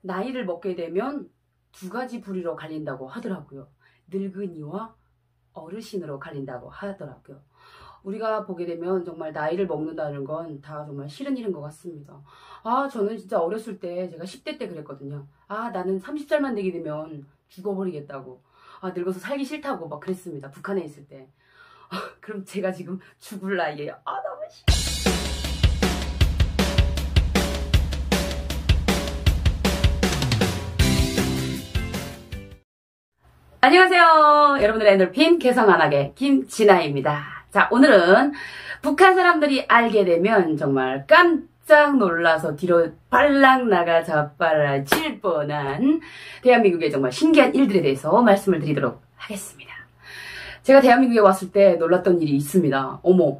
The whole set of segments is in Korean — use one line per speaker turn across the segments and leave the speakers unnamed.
나이를 먹게 되면 두 가지 부류로 갈린다고 하더라고요. 늙은이와 어르신으로 갈린다고 하더라고요. 우리가 보게 되면 정말 나이를 먹는다는 건 다 정말 싫은 일인 것 같습니다. 저는 진짜 어렸을 때 제가 10대 때 그랬거든요. 나는 30살만 되게 되면 죽어버리겠다고. 늙어서 살기 싫다고 막 그랬습니다. 북한에 있을 때. 그럼 제가 지금 죽을 나이에요. 너무 싫어. 안녕하세요. 여러분들의 엔돌핀 개성안하게 김진아입니다. 자, 오늘은 북한 사람들이 알게 되면 정말 깜짝 놀라서 뒤로 발락 나가 자빠라질 뻔한 대한민국의 정말 신기한 일들에 대해서 말씀을 드리도록 하겠습니다. 제가 대한민국에 왔을 때 놀랐던 일이 있습니다. 어머,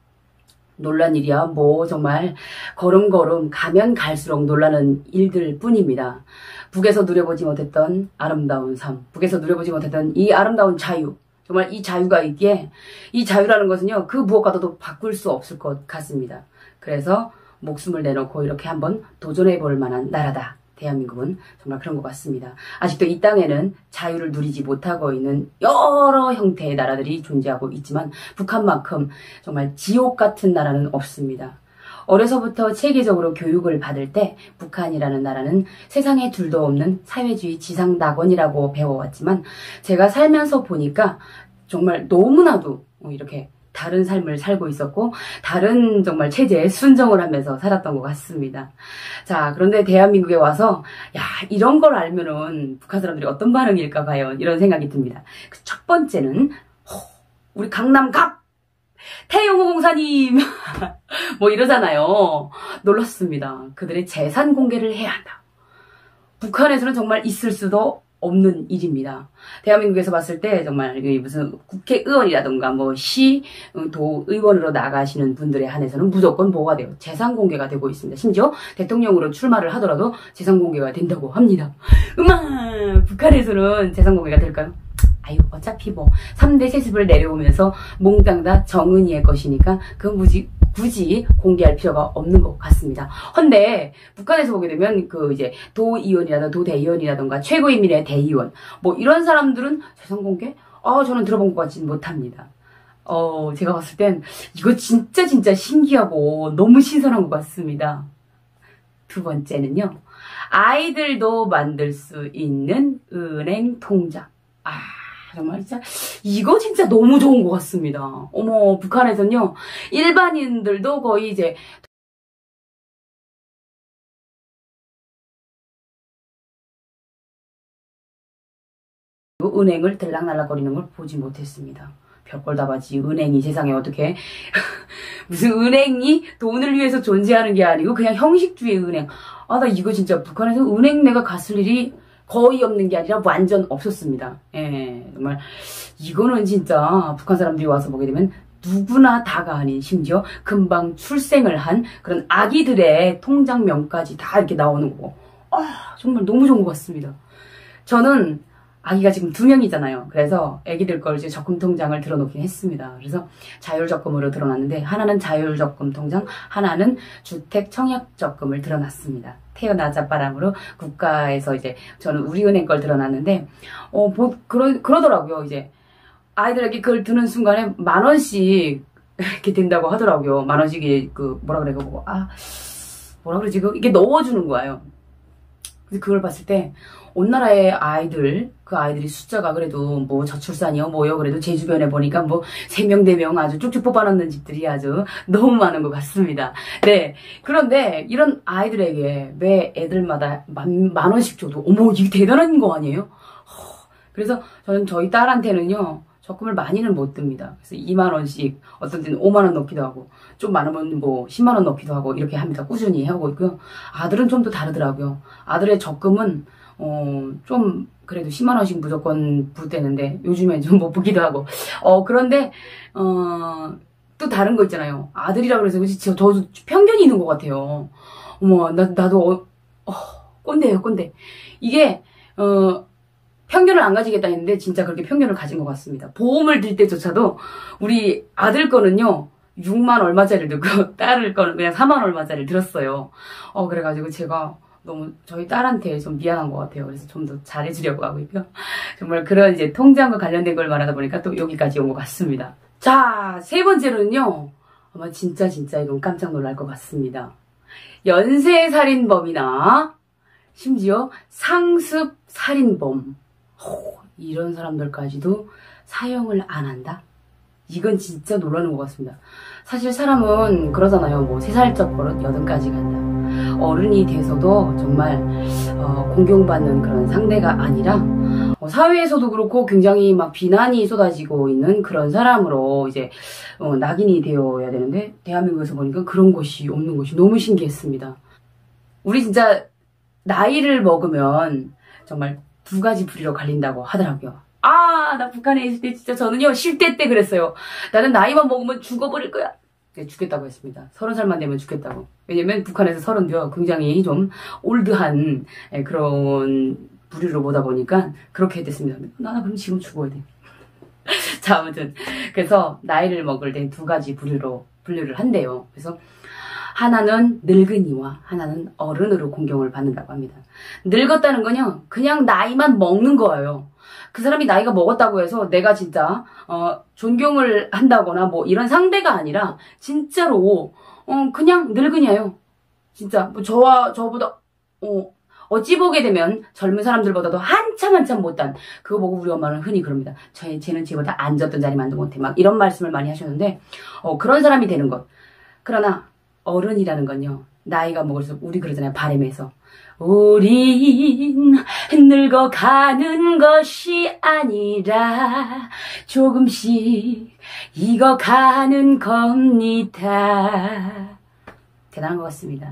놀란 일이야. 뭐 정말 걸음걸음 가면 갈수록 놀라는 일들 뿐입니다. 북에서 누려보지 못했던 아름다운 삶, 북에서 누려보지 못했던 이 아름다운 자유, 정말 이 자유가 있기에 이 자유라는 것은요, 그 무엇과도 바꿀 수 없을 것 같습니다. 그래서 목숨을 내놓고 이렇게 한번 도전해볼 만한 나라다. 대한민국은 정말 그런 것 같습니다. 아직도 이 땅에는 자유를 누리지 못하고 있는 여러 형태의 나라들이 존재하고 있지만 북한만큼 정말 지옥 같은 나라는 없습니다. 어려서부터 체계적으로 교육을 받을 때 북한이라는 나라는 세상에 둘도 없는 사회주의 지상낙원이라고 배워왔지만 제가 살면서 보니까 정말 너무나도 이렇게 다른 삶을 살고 있었고 다른 정말 체제에 순정을 하면서 살았던 것 같습니다. 자, 그런데 대한민국에 와서 이런 걸 알면은 북한 사람들이 어떤 반응일까 과연 이런 생각이 듭니다. 첫 번째는 우리 강남갑 태영호공사님 뭐 이러잖아요. 놀랐습니다. 그들의 재산 공개를 해야 한다. 북한에서는 정말 있을 수도 없는 일입니다. 대한민국에서 봤을 때 정말 무슨 국회의원이라든가 뭐 도의원으로 나가시는 분들에 한해서는 무조건 뭐가 돼요? 재산 공개가 되고 있습니다. 심지어 대통령으로 출마를 하더라도 재산 공개가 된다고 합니다. 북한에서는 재산 공개가 될까요? 어차피 뭐 3대 세습을 내려오면서 몽땅 다 정은이의 것이니까 굳이 공개할 필요가 없는 것 같습니다. 헌데 북한에서 보게 되면 이제 도의원이라든가 도대의원이라든가 최고인민의 대의원 뭐 이런 사람들은 재산 공개? 저는 들어본 것 같지는 못합니다. 제가 봤을 땐 이거 진짜 신기하고 너무 신선한 것 같습니다. 두 번째는요, 아이들도 만들 수 있는 은행 통장. 정말 이거 진짜 너무 좋은 것 같습니다. 어머, 북한에서는요, 일반인들도 거의 이제 은행을 들락날락거리는 걸 보지 못했습니다. 별걸 다 봤지. 은행이 세상에 어떻게 무슨 은행이 돈을 위해서 존재하는 게 아니고 그냥 형식주의 은행. 나 이거 진짜 북한에서 은행 내가 갔을 일이 거의 없는 게 아니라 완전 없었습니다. 정말 이거는 진짜 북한 사람들이 와서 보게 되면 누구나 다가 아닌 심지어 금방 출생을 한 그런 아기들의 통장명까지 다 이렇게 나오는 거고 정말 너무 좋은 것 같습니다. 저는 아기가 지금 2명이잖아요. 그래서 아기들 걸 이제 적금 통장을 들어놓긴 했습니다. 그래서 자율적금으로 들어놨는데 하나는 자율적금 통장, 하나는 주택 청약 적금을 들어놨습니다. 태어나자바람으로 국가에서 이제 저는 우리은행 걸 들어놨는데 그러더라고요. 이제 아이들에게 그걸 드는 순간에 10,000원씩 이렇게 된다고 하더라고요. 10,000원씩이 뭐라 그러지? 이게 넣어주는 거예요. 그래서 그걸 봤을 때 온 나라의 아이들이 숫자가 그래도 뭐 저출산이요 뭐요 그래도 제 주변에 보니까 뭐 3명 4명 아주 쭉쭉 뽑아놓는 집들이 아주 너무 많은 것 같습니다. 네, 그런데 이런 아이들에게 왜 애들마다 10,000원씩 줘도 어머 이게 대단한 거 아니에요? 그래서 저는 저희 딸한테는요 적금을 많이는 못 듭니다. 그래서 20,000원씩 어떤 때는 50,000원 넣기도 하고 좀 많으면 뭐 100,000원 넣기도 하고 이렇게 합니다. 꾸준히 하고 있고요. 아들은 좀 더 다르더라고요. 아들의 적금은 좀 그래도 100,000원씩 무조건 부대는데 요즘엔 좀 못 부기도 하고 그런데 또 다른 거 있잖아요. 아들이라 그래서 저도 편견이 있는 것 같아요. 어머 나도 꼰대예요 꼰대. 이게 편견을 안 가지겠다 했는데 진짜 그렇게 편견을 가진 것 같습니다. 보험을 들 때조차도 우리 아들 거는요 6만 얼마짜리를 들고 딸을 거는 그냥 4만 얼마짜리를 들었어요. 그래가지고 제가 너무 저희 딸한테 좀 미안한 것 같아요. 그래서 좀 더 잘해주려고 하고 있고요. 정말 그런 이제 통장과 관련된 걸 말하다 보니까 또 여기까지 온 것 같습니다. 자, 세 번째로는요. 아마 진짜 이건 깜짝 놀랄 것 같습니다. 연쇄살인범이나 심지어 상습살인범. 이런 사람들까지도 사형을 안 한다? 이건 진짜 놀라는 것 같습니다. 사실 사람은 그러잖아요. 뭐 3살적 버릇 80까지 간다. 어른이 돼서도 정말 공경받는 그런 상대가 아니라 사회에서도 그렇고 굉장히 막 비난이 쏟아지고 있는 그런 사람으로 이제 낙인이 되어야 되는데 대한민국에서 보니까 그런 것이 없는 것이 너무 신기했습니다. 우리 진짜 나이를 먹으면 정말 2가지 부리로 갈린다고 하더라고요. 나 북한에 있을 때 진짜 저는요, 쉴 때 그랬어요. 나는 나이만 먹으면 죽어버릴 거야. 네, 죽겠다고 했습니다. 30살만 되면 죽겠다고. 왜냐면 북한에서 30도 굉장히 좀 올드한 그런 부류로 보다 보니까 그렇게 됐습니다. 나 그럼 지금 죽어야 돼. 자, 아무튼. 그래서 나이를 먹을 때 2가지 부류로 분류를 한대요. 그래서 하나는 늙은이와 하나는 어른으로 공경을 받는다고 합니다. 늙었다는 건요, 그냥 나이만 먹는 거예요. 그 사람이 나이가 먹었다고 해서 내가 진짜 존경을 한다거나 뭐 이런 상대가 아니라 진짜로 그냥 늙은이에요. 진짜 뭐 저보다 어찌 보게 되면 젊은 사람들보다도 한참 못한 그거 보고 우리 엄마는 흔히 그럽니다. 쟤는 쟤보다 앉았던 자리 만도 못해 막 이런 말씀을 많이 하셨는데 그런 사람이 되는 것. 그러나 어른이라는 건요, 나이가 먹을수록 우리 그러잖아요. 바램에서 우린 늙어가는 것이 아니라 조금씩 익어가는 겁니다. 대단한 것 같습니다.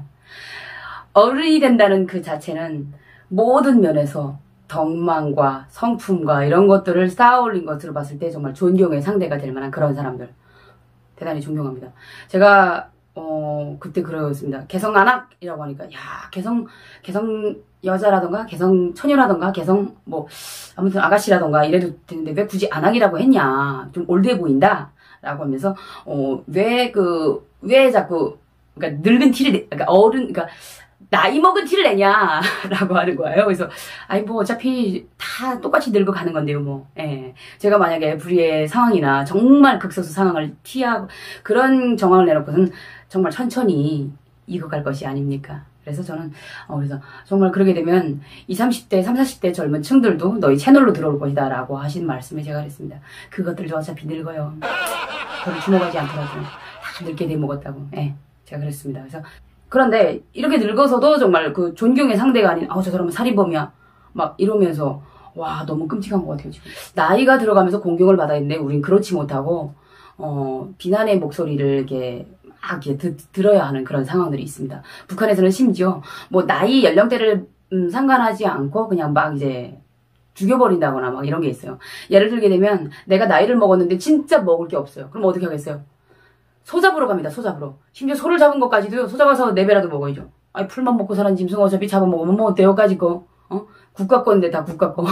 어른이 된다는 그 자체는 모든 면에서 덕망과 성품과 이런 것들을 쌓아 올린 것으로 봤을 때 정말 존경의 상대가 될 만한 그런 사람들. 대단히 존경합니다. 제가 그때 그러였습니다. 개성안악이라고 하니까, 개성 여자라던가, 개성 처녀라던가, 개성, 아무튼 아가씨라던가 이래도 되는데 왜 굳이 안악이라고 했냐. 좀 올드해 보인다. 라고 하면서, 왜 자꾸, 그러니까 늙은 티를, 그러니까 나이 먹은 티를 내냐. 라고 하는 거예요. 그래서, 어차피 다 똑같이 늙어가는 건데요, 예. 제가 만약에 불의의 상황이나 정말 극소수 상황을 티하고, 그런 정황을 내놓고서는 정말 천천히 익어갈 것이 아닙니까? 그래서 저는 그래서 정말 그러게 되면 20, 30대, 30, 40대 젊은 층들도 너희 채널로 들어올 것이다 라고 하신 말씀에 제가 그랬습니다. 그것들도 어차피 늙어요. 저를 주목하지 않더라도 다 늙게 돼 먹었다고. 예, 제가 그랬습니다. 그래서 그런데 이렇게 늙어서도 정말 그 존경의 상대가 아닌 저 사람은 살인범이야 막 이러면서 와 너무 끔찍한 것 같아요. 지금 나이가 들어가면서 공경을 받아 있는데 우린 그렇지 못하고 비난의 목소리를 이렇게 들어야 하는 그런 상황들이 있습니다. 북한에서는 심지어 나이 연령대를 상관하지 않고 그냥 막 이제 죽여버린다거나 막 이런 게 있어요. 예를 들게 되면 내가 나이를 먹었는데 진짜 먹을 게 없어요. 그럼 어떻게 하겠어요? 소 잡으러 갑니다. 소 잡으러. 심지어 소를 잡은 것까지도 소 잡아서 4배라도 먹어야죠. 풀만 먹고 사는 짐승 어차피 잡아먹으면 뭐 어때요? 까짓 거. 국가 건데 다 국가 거.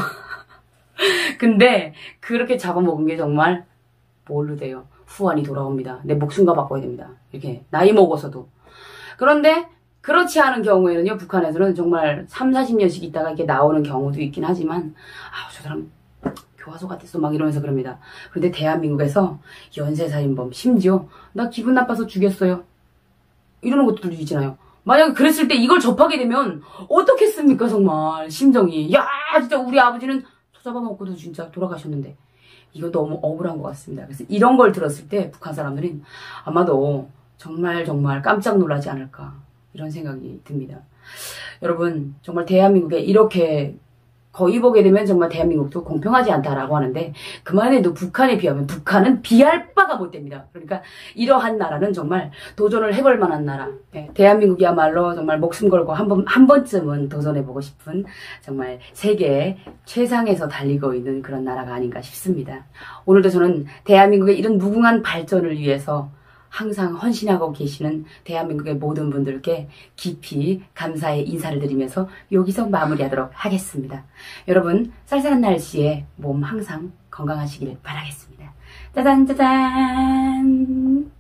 근데 그렇게 잡아먹은 게 정말 뭘로 돼요? 후환이 돌아옵니다. 내 목숨과 바꿔야 됩니다. 이렇게 나이 먹어서도. 그런데 그렇지 않은 경우에는요. 북한에서는 정말 3, 40년씩 있다가 이렇게 나오는 경우도 있긴 하지만 저 사람 교화소 같았어 막 이러면서 그럽니다. 그런데 대한민국에서 연쇄살인범 심지어 나 기분 나빠서 죽였어요. 이러는 것들도 있잖아요. 만약에 그랬을 때 이걸 접하게 되면 어떻겠습니까 정말 심정이. 진짜 우리 아버지는 소 잡아먹고도 진짜 돌아가셨는데 이거 너무 억울한 것 같습니다. 그래서 이런 걸 들었을 때 북한 사람들은 아마도 정말 깜짝 놀라지 않을까 이런 생각이 듭니다. 여러분 정말 대한민국에 이렇게 거의 보게 되면 정말 대한민국도 공평하지 않다라고 하는데 그만 해도 북한에 비하면 북한은 비할 바가 못 됩니다. 그러니까 이러한 나라는 정말 도전을 해볼 만한 나라. 대한민국이야말로 정말 목숨 걸고 한 번쯤은 도전해보고 싶은 정말 세계 최상에서 달리고 있는 그런 나라가 아닌가 싶습니다. 오늘도 저는 대한민국의 이런 무궁한 발전을 위해서 항상 헌신하고 계시는 대한민국의 모든 분들께 깊이 감사의 인사를 드리면서 여기서 마무리하도록 하겠습니다. 여러분 쌀쌀한 날씨에 몸 항상 건강하시길 바라겠습니다. 짜잔 짜잔.